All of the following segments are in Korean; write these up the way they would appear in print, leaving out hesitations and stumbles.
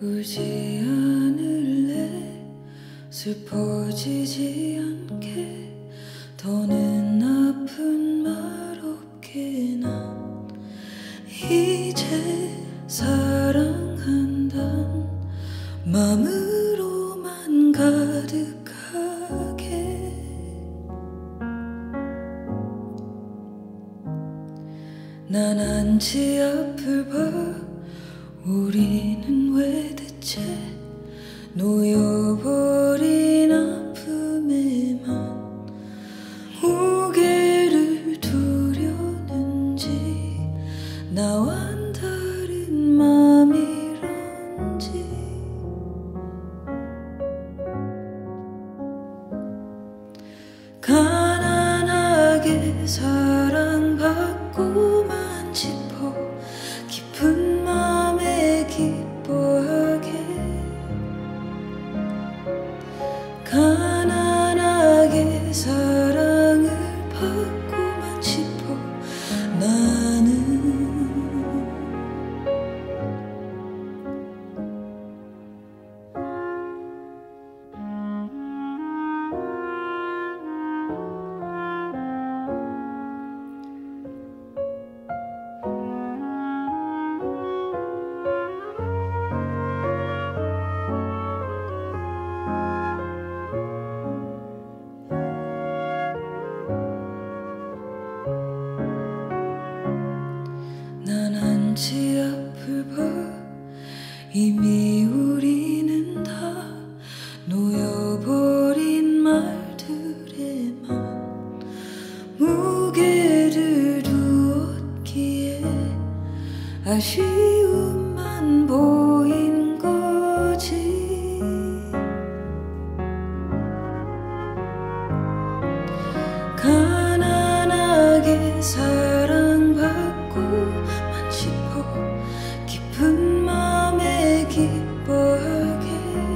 울지 않을래 슬퍼지지 않게 더는 아픈 말 없게 난 이제 사랑한단 마음으로만 가득하게 난 안지 앞을 봐 우리는 왜 대체 놓여버린 아픔에만 무게를 두려는지 나와는 다른 맘이런지 가난하게 사랑받고만 싶어 깊은 맘에 기뻐하게 가난하게 사랑을 받고만 싶어 나는 난 안지 앞을 봐 이미 우리는 다 놓여버린 말들에만 무게를 두었기에 아쉬움만 보인 거지 가난하게 사랑받고만 싶어 깊은 맘에 기뻐하게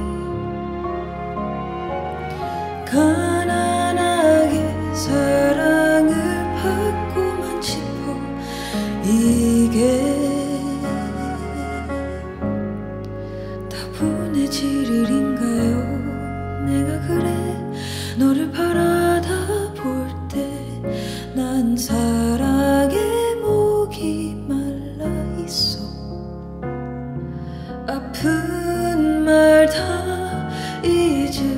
가난하게 사랑을 받고만 싶어 이게 다분해질 일인가요 내가 그래 너를 바라다 볼 때 난 사랑에 목이 말라 있어 아픈 말 다 잊을